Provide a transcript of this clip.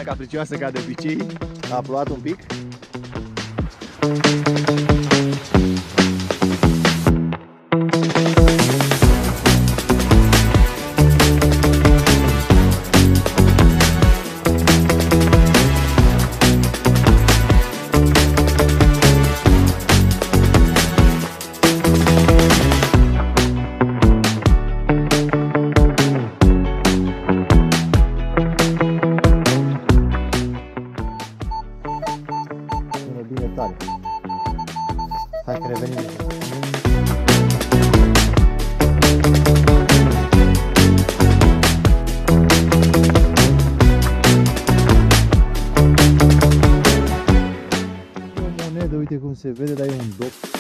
capricioasă ca de obicei. A plouat un pic. Bine tare. Hai că revenim. O monedă, uite cum se vede, dar e un dop.